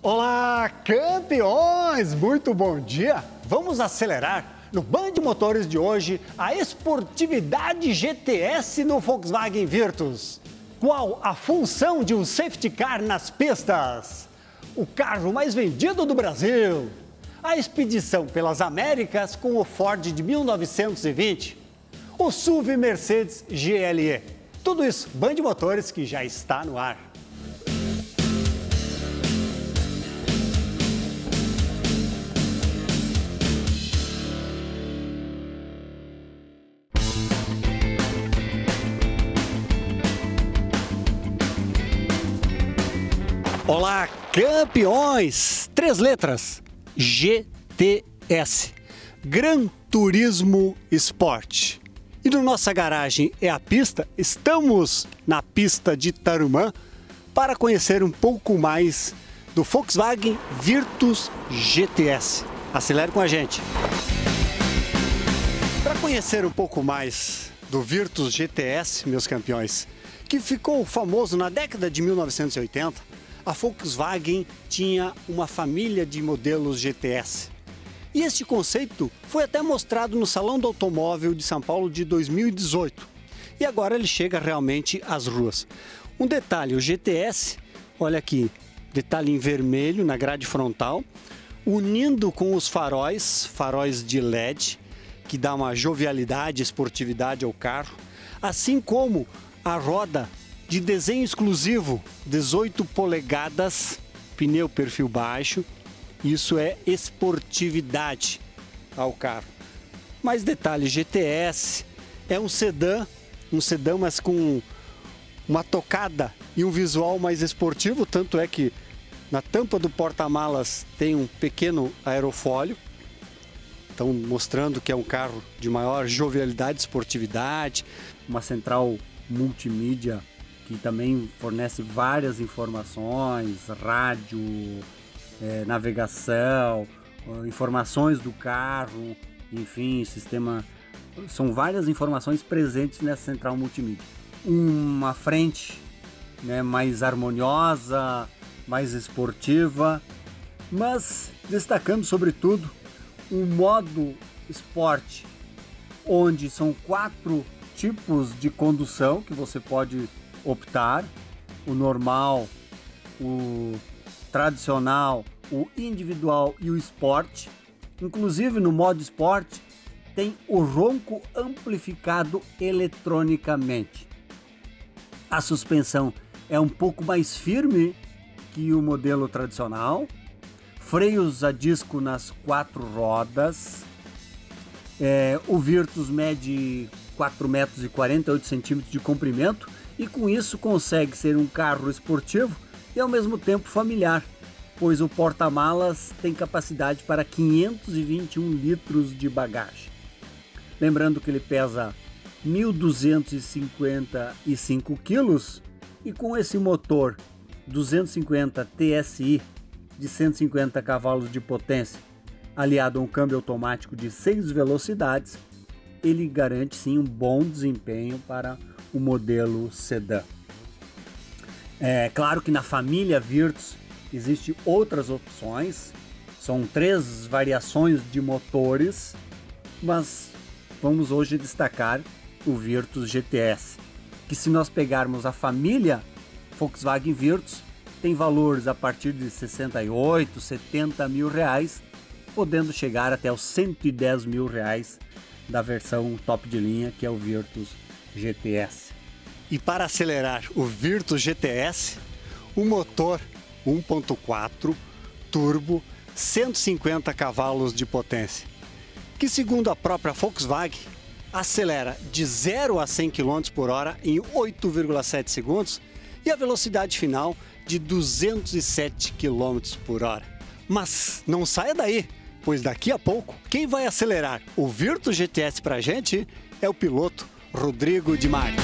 Olá, campeões! Muito bom dia! Vamos acelerar no Band Motores de hoje a esportividade GTS no Volkswagen Virtus. Qual a função de um safety car nas pistas? O carro mais vendido do Brasil. A expedição pelas Américas com o Ford de 1920. O SUV Mercedes GLE. Tudo isso, Band Motores, que já está no ar. Olá, campeões! 3 letras, GTS, Gran Turismo Sport. E no Nossa Garagem é a Pista, estamos na pista de Tarumã para conhecer um pouco mais do Volkswagen Virtus GTS. Acelere com a gente! Para conhecer um pouco mais do Virtus GTS, meus campeões, que ficou famoso na década de 1980, a Volkswagen tinha uma família de modelos GTS. E este conceito foi até mostrado no Salão do Automóvel de São Paulo de 2018. E agora ele chega realmente às ruas. Um detalhe, o GTS, olha aqui, detalhe em vermelho na grade frontal, unindo com os faróis de LED, que dá uma jovialidade, esportividade ao carro, assim como a roda de desenho exclusivo, 18 polegadas, pneu perfil baixo, isso é esportividade ao carro. Mais detalhe, GTS é um sedã, mas com uma tocada e um visual mais esportivo, tanto é que na tampa do porta-malas tem um pequeno aerofólio, então mostrando que é um carro de maior jovialidade, esportividade, uma central multimídia que também fornece várias informações, rádio, navegação, informações do carro, enfim, sistema. São várias informações presentes nessa central multimídia. Uma frente, né, mais harmoniosa, mais esportiva, mas destacando sobretudo o modo Sport, onde são 4 tipos de condução que você pode optar: o normal, o tradicional, o individual e o Sport. Inclusive no modo Sport tem o ronco amplificado eletronicamente. A suspensão é um pouco mais firme que o modelo tradicional, freios a disco nas 4 rodas. O Virtus mede 4,48 m de comprimento e com isso consegue ser um carro esportivo e ao mesmo tempo familiar, pois o porta-malas tem capacidade para 521 litros de bagagem. Lembrando que ele pesa 1.255 quilos e com esse motor 250 TSI de 150 cavalos de potência, aliado a um câmbio automático de 6 velocidades, ele garante sim um bom desempenho para o modelo sedã. É claro que na família Virtus existem outras opções, são 3 variações de motores, mas vamos hoje destacar o Virtus GTS, que se nós pegarmos a família Volkswagen Virtus, tem valores a partir de 68, 70 mil reais, podendo chegar até os 110 mil reais da versão top de linha, que é o Virtus GTS. E para acelerar o Virtus GTS, o motor 1.4 turbo, 150 cavalos de potência, que segundo a própria Volkswagen, acelera de 0 a 100 km por hora em 8,7 segundos e a velocidade final de 207 km por hora. Mas não saia daí, pois daqui a pouco quem vai acelerar o Virtus GTS para a gente é o piloto Rodrigo Di Mario.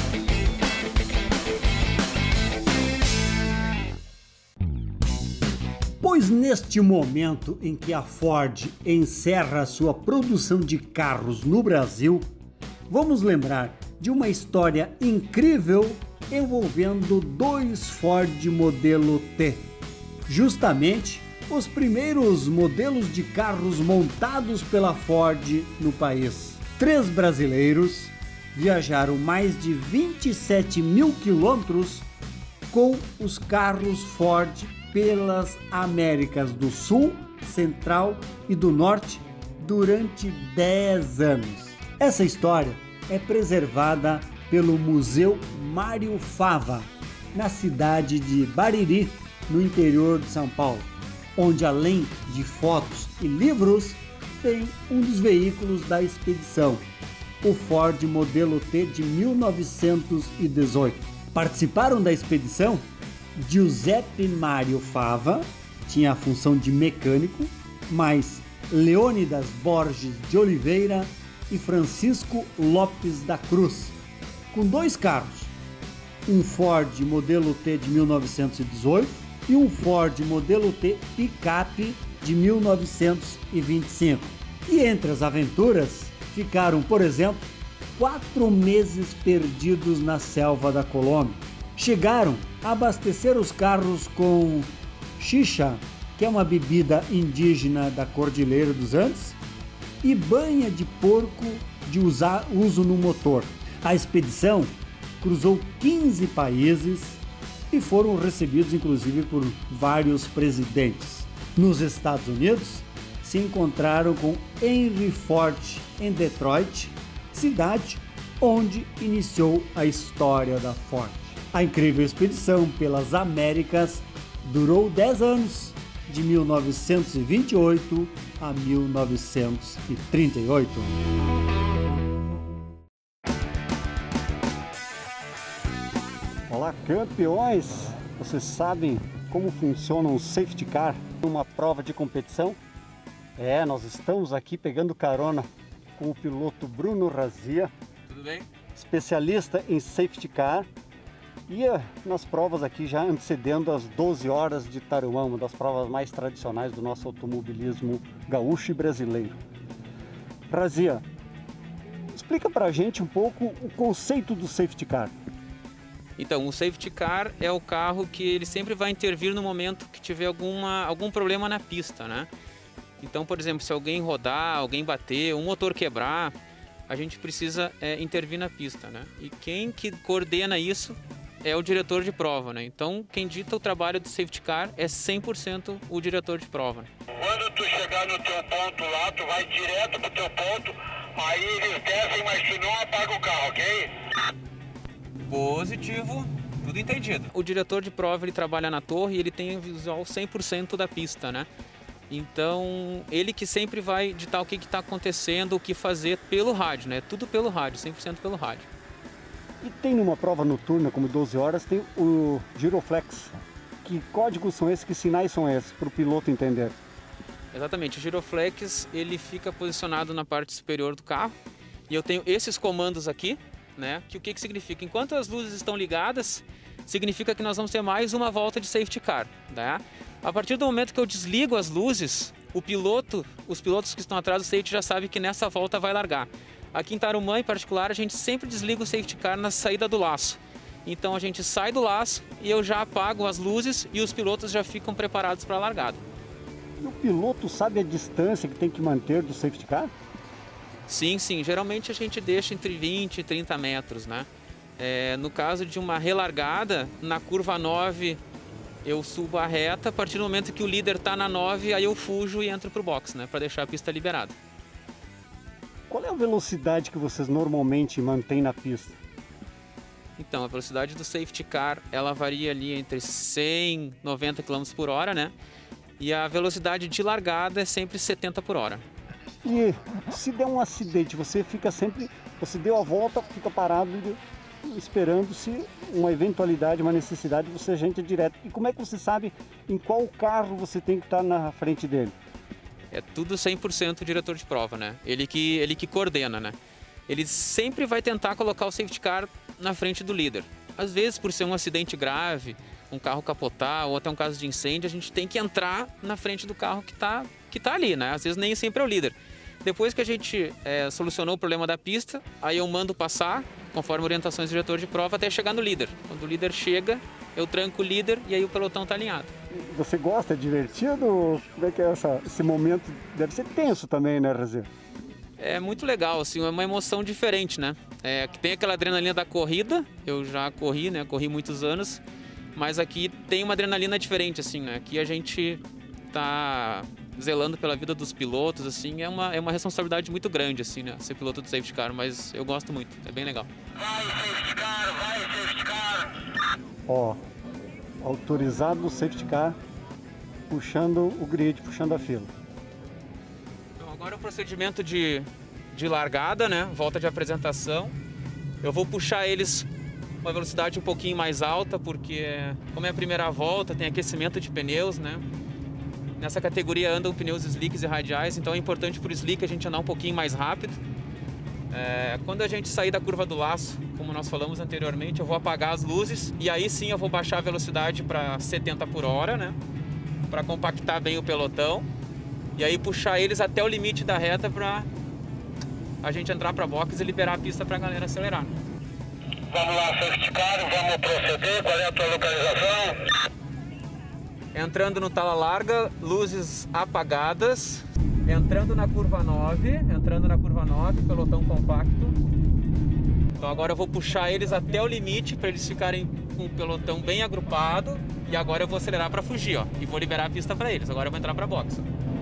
Pois neste momento em que a Ford encerra sua produção de carros no Brasil, vamos lembrar de uma história incrível envolvendo 2 Ford modelo T, justamente os primeiros modelos de carros montados pela Ford no país. 3 brasileiros viajaram mais de 27 mil quilômetros com os carros Ford pelas Américas do Sul, Central e do Norte durante 10 anos. Essa história é preservada pelo Museu Mário Fava, na cidade de Bariri, no interior de São Paulo, onde além de fotos e livros, tem um dos veículos da expedição, o Ford Modelo T de 1918. Participaram da expedição Giuseppe Mário Fava, tinha a função de mecânico, mais Leônidas Borges de Oliveira e Francisco Lopes da Cruz, com 2 carros, um Ford Modelo T de 1918 e um Ford Modelo T picape de 1925. E entre as aventuras ficaram, por exemplo, 4 meses perdidos na selva da Colômbia. Chegaram a abastecer os carros com xixa, que é uma bebida indígena da Cordilheira dos Andes, e banha de porco de uso no motor. A expedição cruzou 15 países e foram recebidos inclusive por vários presidentes. Nos Estados Unidos, se encontraram com Henry Ford em Detroit, cidade onde iniciou a história da Ford. A incrível expedição pelas Américas durou 10 anos, de 1928 a 1938. Olá, campeões! Vocês sabem como funciona um safety car numa prova de competição? Nós estamos aqui pegando carona com o piloto Bruno Razia. Tudo bem? Especialista em safety car. E nas provas aqui já antecedendo as 12 horas de Tarumã, uma das provas mais tradicionais do nosso automobilismo gaúcho e brasileiro. Razia, explica pra gente um pouco o conceito do safety car. Então, o safety car é o carro que ele sempre vai intervir no momento que tiver algum problema na pista, né? Então, por exemplo, se alguém rodar, alguém bater, um motor quebrar, a gente precisa intervir na pista, né? E quem que coordena isso é o diretor de prova, né? Então, quem dita o trabalho do safety car é 100% o diretor de prova. Quando tu chegar no teu ponto lá, tu vai direto pro teu ponto, aí eles descem, mas tu não apaga o carro, ok? Positivo, tudo entendido. O diretor de prova, ele trabalha na torre e ele tem o visual 100% da pista, né? Então, ele que sempre vai ditar o que está acontecendo, o que fazer pelo rádio, né? Tudo pelo rádio, 100% pelo rádio. E tem numa prova noturna, como 12 horas, tem o Giroflex. Que códigos são esses, que sinais são esses, para o piloto entender? Exatamente, o Giroflex, ele fica posicionado na parte superior do carro. E eu tenho esses comandos aqui, né? Que o que significa? Enquanto as luzes estão ligadas, significa que nós vamos ter mais uma volta de safety car, né? A partir do momento que eu desligo as luzes, os pilotos que estão atrás do safety já sabem que nessa volta vai largar. Aqui em Tarumã, em particular, a gente sempre desliga o safety car na saída do laço. Então a gente sai do laço e eu já apago as luzes e os pilotos já ficam preparados para a largada. E o piloto sabe a distância que tem que manter do safety car? Sim, sim. Geralmente a gente deixa entre 20 e 30 metros, né? No caso de uma relargada, na curva 9 eu subo a reta, a partir do momento que o líder está na 9, aí eu fujo e entro para o box, né? Para deixar a pista liberada. Qual é a velocidade que vocês normalmente mantêm na pista? Então, a velocidade do safety car, ela varia ali entre 100 e 90 km por hora, né? E a velocidade de largada é sempre 70 por hora. E se der um acidente, você deu a volta, fica parado esperando se uma eventualidade, uma necessidade, você entra direto. E como é que você sabe em qual carro você tem que estar na frente dele? É tudo 100% o diretor de prova, né? Ele que coordena, né? Ele sempre vai tentar colocar o safety car na frente do líder. Às vezes, por ser um acidente grave, um carro capotar ou até um caso de incêndio, a gente tem que entrar na frente do carro que tá ali, né? Às vezes nem sempre é o líder. Depois que a gente solucionou o problema da pista, aí eu mando passar, conforme orientações do diretor de prova, até chegar no líder. Quando o líder chega, eu tranco o líder e aí o pelotão tá alinhado. Você gosta? É divertido? Como é que é esse momento? Deve ser tenso também, né, Razê? É muito legal, assim, é uma emoção diferente, né? Que tem aquela adrenalina da corrida, eu já corri, né? Corri muitos anos, mas aqui tem uma adrenalina diferente, assim, né? Aqui a gente tá zelando pela vida dos pilotos, assim, é uma responsabilidade muito grande, assim, né? Ser piloto do safety car, mas eu gosto muito, é bem legal. Vai, safety car! Ó, autorizado no safety car, puxando o grid, puxando a fila. Então agora é o procedimento de largada, né? Volta de apresentação. Eu vou puxar eles uma velocidade um pouquinho mais alta, porque como é a primeira volta, tem aquecimento de pneus, né? Nessa categoria andam pneus slicks e radiais, então é importante para o slick a gente andar um pouquinho mais rápido. Quando a gente sair da curva do laço, como nós falamos anteriormente, eu vou apagar as luzes e aí sim eu vou baixar a velocidade para 70 por hora, né? Para compactar bem o pelotão e aí puxar eles até o limite da reta para a gente entrar para box e liberar a pista para a galera acelerar. Vamos lá, safety car, vamos proceder. Qual é a tua localização? Entrando no tala larga, luzes apagadas. Entrando na curva 9, pelotão compacto. Então agora eu vou puxar eles até o limite para eles ficarem com o pelotão bem agrupado. E agora eu vou acelerar para fugir, ó. E vou liberar a pista para eles. Agora eu vou entrar para box.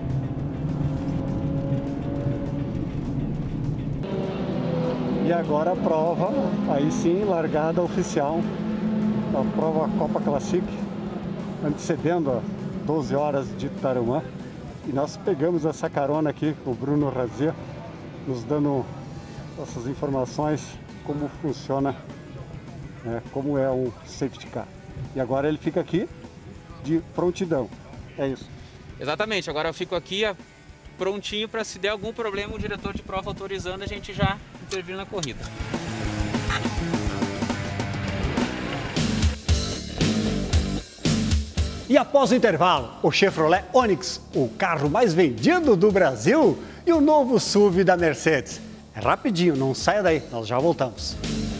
E agora a prova, aí sim, largada oficial. A prova Copa Classic, antecedendo a 12 horas de Tarumã. E nós pegamos essa carona aqui com o Bruno Razê, nos dando essas informações, como funciona, né, como é um safety car. E agora ele fica aqui de prontidão, é isso? Exatamente, agora eu fico aqui prontinho para se der algum problema, o diretor de prova autorizando, a gente já intervir na corrida. E após o intervalo, o Chevrolet Onix, o carro mais vendido do Brasil, e o novo SUV da Mercedes. É rapidinho, não saia daí, nós já voltamos.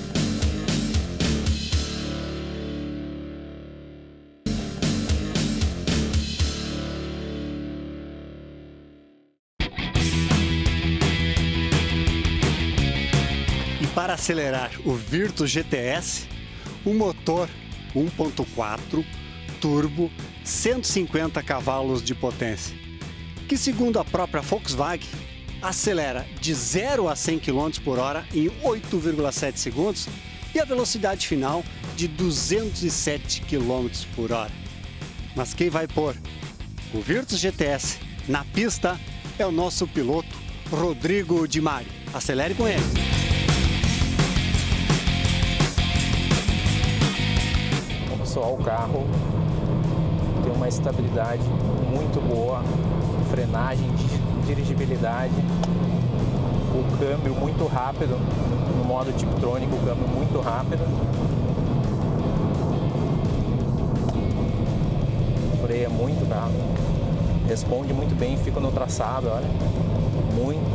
E para acelerar o Virtus GTS, o motor 1.4 turbo, 150 cavalos de potência, que segundo a própria Volkswagen, acelera de 0 a 100 km por hora em 8,7 segundos e a velocidade final de 207 km por hora. Mas quem vai pôr o Virtus GTS na pista é o nosso piloto Rodrigo Di Mario. Acelere com ele. Pessoal, o carro tem uma estabilidade muito boa, frenagem, dirigibilidade, o câmbio muito rápido, no modo Tiptronic, o câmbio muito rápido, freia muito o carro, responde muito bem, fica no traçado, olha, muito.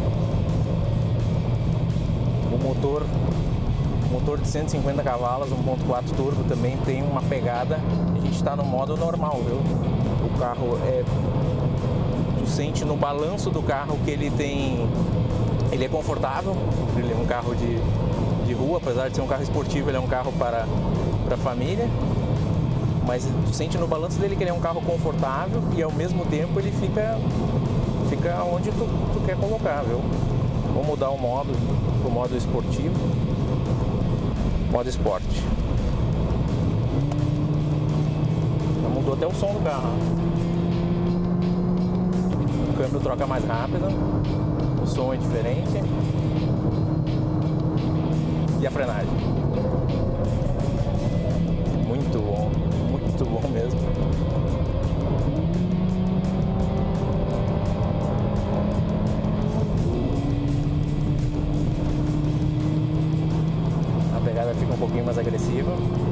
O motor de 150 cavalos, 1.4 turbo, também tem uma pegada, a gente está no modo normal, viu? O carro tu sente no balanço do carro que ele é confortável, ele é um carro de rua, apesar de ser um carro esportivo, ele é um carro para família, mas tu sente no balanço dele que ele é um carro confortável e ao mesmo tempo ele fica onde tu quer colocar, viu? Vou mudar o modo para o modo esportivo. Modo esporte. Já mudou até o som do carro. O câmbio troca mais rápido. O som é diferente. E a frenagem. Muito bom mesmo. Fica um pouquinho mais agressiva.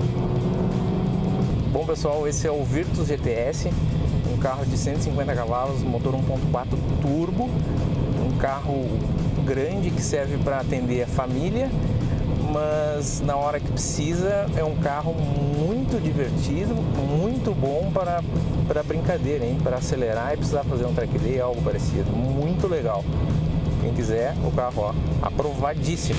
Bom pessoal, esse é o Virtus GTS, um carro de 150 cavalos, motor 1.4 turbo, um carro grande que serve para atender a família, mas na hora que precisa é um carro muito divertido, muito bom para brincadeira, hein? Para acelerar e precisar fazer um track day, algo parecido. Muito legal. Quem quiser, o carro, ó, aprovadíssimo.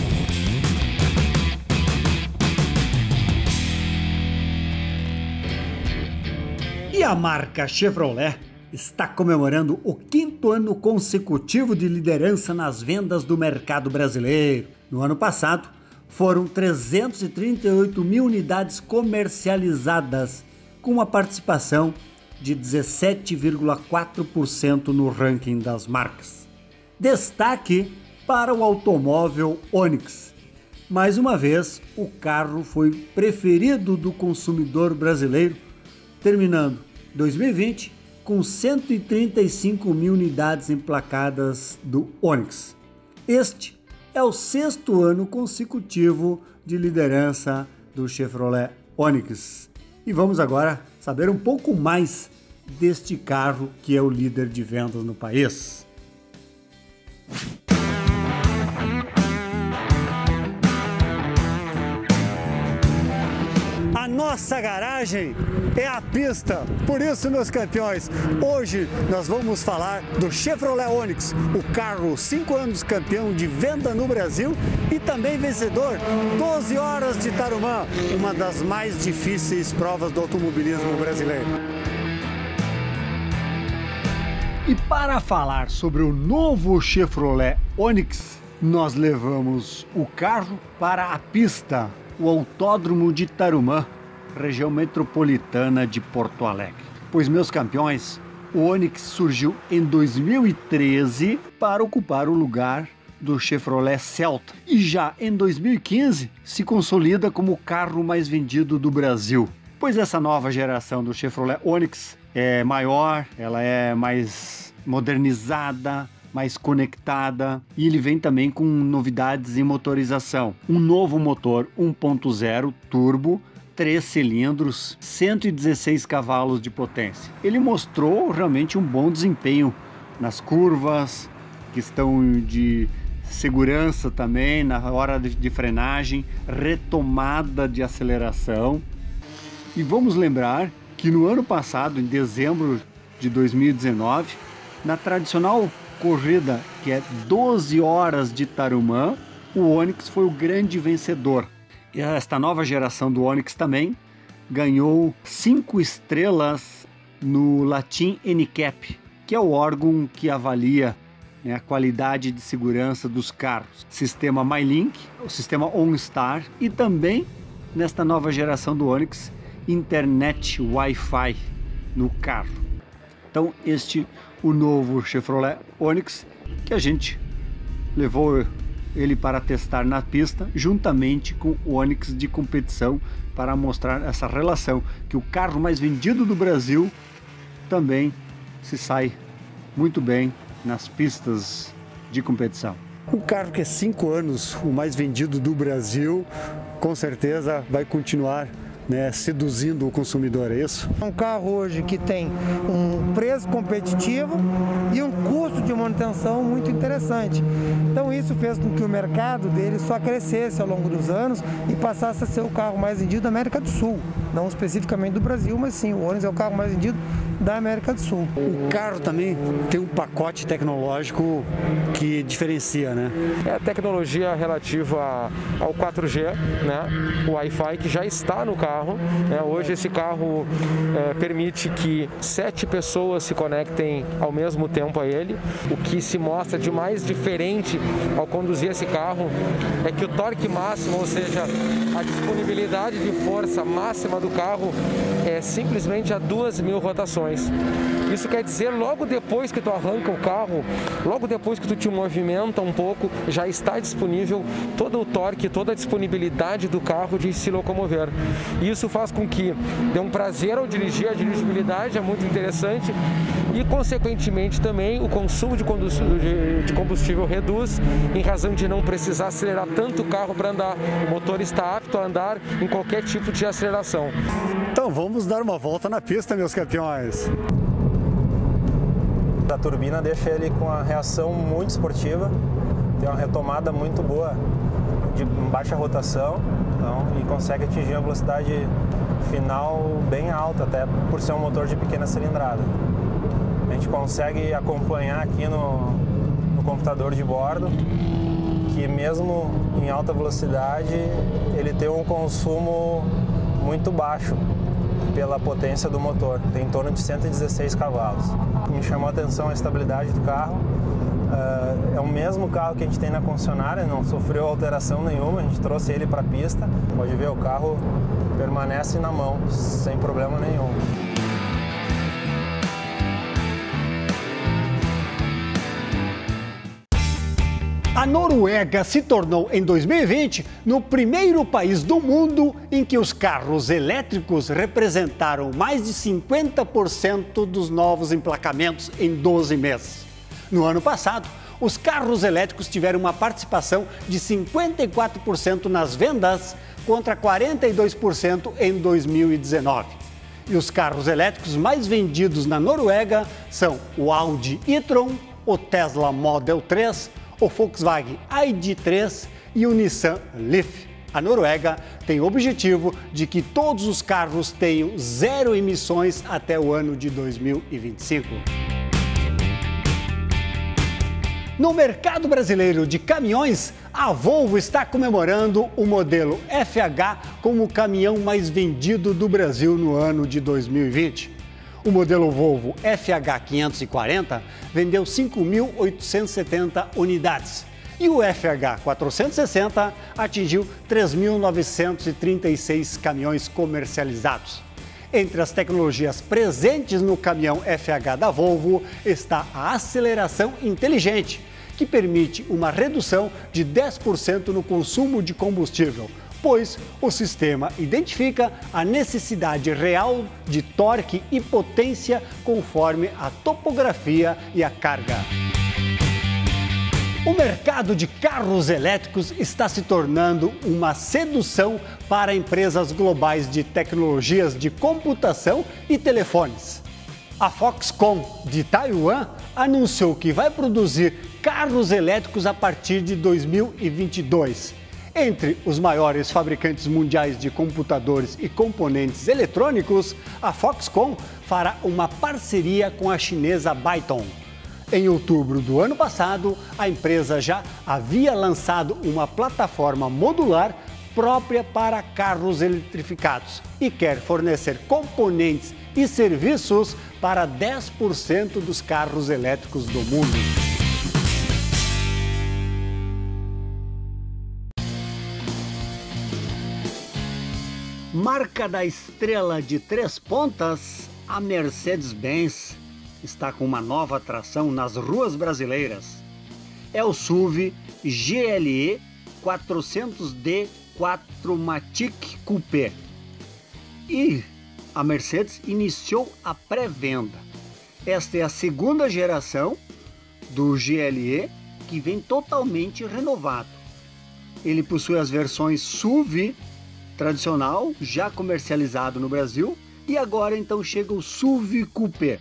E a marca Chevrolet está comemorando o 5º ano consecutivo de liderança nas vendas do mercado brasileiro. No ano passado, foram 338 mil unidades comercializadas, com uma participação de 17,4% no ranking das marcas. Destaque para o automóvel Onix. Mais uma vez, o carro foi preferido do consumidor brasileiro, terminando 2020 com 135 mil unidades emplacadas do Onix. Este é o 6º ano consecutivo de liderança do Chevrolet Onix. E vamos agora saber um pouco mais deste carro que é o líder de vendas no país. A nossa garagem é a pista. Por isso, meus campeões, hoje nós vamos falar do Chevrolet Onix, o carro 5 anos campeão de venda no Brasil e também vencedor 12 horas de Tarumã, uma das mais difíceis provas do automobilismo brasileiro. E para falar sobre o novo Chevrolet Onix, nós levamos o carro para a pista, o Autódromo de Tarumã, região metropolitana de Porto Alegre. Pois, meus campeões, o Onix surgiu em 2013 para ocupar o lugar do Chevrolet Celta e já em 2015 se consolida como o carro mais vendido do Brasil. Pois essa nova geração do Chevrolet Onix é maior, ela é mais modernizada, mais conectada, e ele vem também com novidades em motorização. Um novo motor 1.0 turbo, 3 cilindros, 116 cavalos de potência. Ele mostrou realmente um bom desempenho nas curvas, questão de segurança também, na hora de frenagem, retomada de aceleração. E vamos lembrar que no ano passado, em dezembro de 2019, na tradicional corrida que é 12 horas de Tarumã, o Onix foi o grande vencedor. E esta nova geração do Onix também ganhou 5 estrelas no Latin NCAP, que é o órgão que avalia, né, a qualidade de segurança dos carros. Sistema MyLink, o sistema OnStar e também, nesta nova geração do Onix, internet Wi-Fi no carro. Então o novo Chevrolet Onix, que a gente levou ele para testar na pista, juntamente com o Onix de competição, para mostrar essa relação, que o carro mais vendido do Brasil também se sai muito bem nas pistas de competição. Um carro que é 5 anos o mais vendido do Brasil, com certeza vai continuar, né, seduzindo o consumidor, é isso? É um carro hoje que tem um preço competitivo e um custo de manutenção muito interessante. Então isso fez com que o mercado dele só crescesse ao longo dos anos e passasse a ser o carro mais vendido da América do Sul. Não especificamente do Brasil, mas sim, o Onix é o carro mais vendido da América do Sul. O carro também tem um pacote tecnológico que diferencia, né? É a tecnologia relativa ao 4G, né? O Wi-Fi que já está no carro. Hoje esse carro permite que 7 pessoas se conectem ao mesmo tempo a ele. O que se mostra de mais diferente ao conduzir esse carro é que o torque máximo, ou seja, a disponibilidade de força máxima do carro é simplesmente a 2.000 rotações. Isso quer dizer, logo depois que tu arranca o carro, logo depois que tu te movimenta um pouco, já está disponível todo o torque, toda a disponibilidade do carro de se locomover. Isso faz com que dê um prazer ao dirigir, a dirigibilidade é muito interessante e, consequentemente, também o consumo de combustível reduz em razão de não precisar acelerar tanto o carro para andar. O motor está apto a andar em qualquer tipo de aceleração. Então vamos dar uma volta na pista, meus campeões. A turbina deixa ele com a reação muito esportiva, tem uma retomada muito boa de baixa rotação, então, e consegue atingir uma velocidade final bem alta, até por ser um motor de pequena cilindrada. A gente consegue acompanhar aqui no computador de bordo que mesmo em alta velocidade ele tem um consumo muito baixo pela potência do motor, tem em torno de 116 cavalos. Me chamou a atenção a estabilidade do carro. É o mesmo carro que a gente tem na concessionária, não sofreu alteração nenhuma, a gente trouxe ele para a pista. Pode ver, o carro permanece na mão, sem problema nenhum. A Noruega se tornou, em 2020, no primeiro país do mundo em que os carros elétricos representaram mais de 50% dos novos emplacamentos em 12 meses. No ano passado, os carros elétricos tiveram uma participação de 54% nas vendas, contra 42% em 2019. E os carros elétricos mais vendidos na Noruega são o Audi e-tron, o Tesla Model 3, o Volkswagen ID.3 e o Nissan Leaf. A Noruega tem o objetivo de que todos os carros tenham zero emissões até o ano de 2025. No mercado brasileiro de caminhões, a Volvo está comemorando o modelo FH como o caminhão mais vendido do Brasil no ano de 2020. O modelo Volvo FH 540 vendeu 5.870 unidades e o FH 460 atingiu 3.936 caminhões comercializados. Entre as tecnologias presentes no caminhão FH da Volvo está a aceleração inteligente, que permite uma redução de 10% no consumo de combustível, pois o sistema identifica a necessidade real de torque e potência conforme a topografia e a carga. O mercado de carros elétricos está se tornando uma sedução para empresas globais de tecnologias de computação e telefones. A Foxconn, de Taiwan, anunciou que vai produzir carros elétricos a partir de 2022. Entre os maiores fabricantes mundiais de computadores e componentes eletrônicos, a Foxconn fará uma parceria com a chinesa Byton. Em outubro do ano passado, a empresa já havia lançado uma plataforma modular própria para carros eletrificados e quer fornecer componentes e serviços para 10% dos carros elétricos do mundo. Marca da estrela de 3 pontas, a Mercedes-Benz está com uma nova atração nas ruas brasileiras. É o SUV GLE 400D 4MATIC Coupé. E a Mercedes iniciou a pré-venda. Esta é a segunda geração do GLE, que vem totalmente renovado. Ele possui as versões SUV tradicional, já comercializado no Brasil, e agora então chega o SUV Coupé.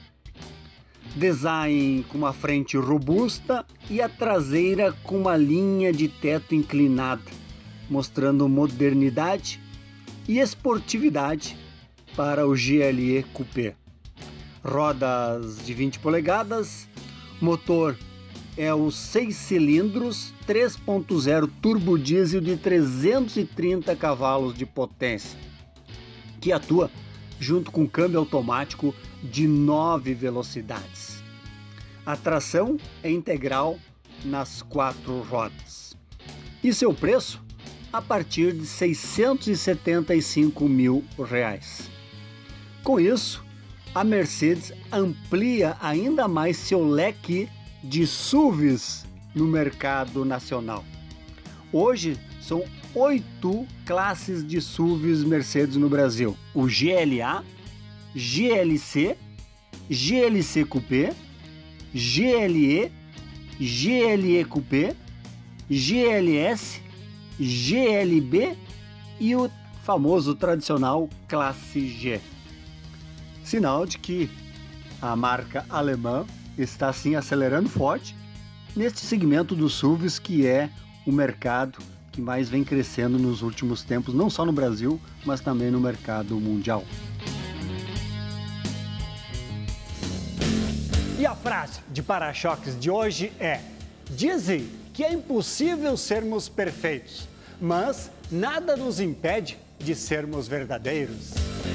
Design com uma frente robusta e a traseira com uma linha de teto inclinada, mostrando modernidade e esportividade para o GLE Coupé. Rodas de 20 polegadas, motor é o 6 cilindros 3.0 turbo diesel de 330 cavalos de potência, que atua junto com câmbio automático de 9 velocidades. A tração é integral nas 4 rodas. E seu preço? A partir de R$ 675 mil. Com isso, a Mercedes amplia ainda mais seu leque de SUVs no mercado nacional. Hoje são 8 classes de SUVs Mercedes no Brasil: o GLA, GLC, GLC Coupé, GLE, GLE Coupé, GLS, GLB e o famoso tradicional Classe G. Sinal de que a marca alemã está sim acelerando forte neste segmento dos SUVs, que é o mercado que mais vem crescendo nos últimos tempos, não só no Brasil, mas também no mercado mundial. E a frase de para-choques de hoje é: dizem que é impossível sermos perfeitos, mas nada nos impede de sermos verdadeiros.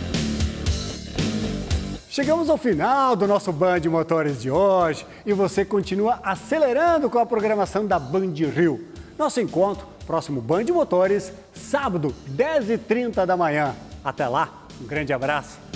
Chegamos ao final do nosso Band Motores de hoje e você continua acelerando com a programação da Band Rio. Nosso encontro, próximo Band Motores, sábado, 10h30 da manhã. Até lá, um grande abraço.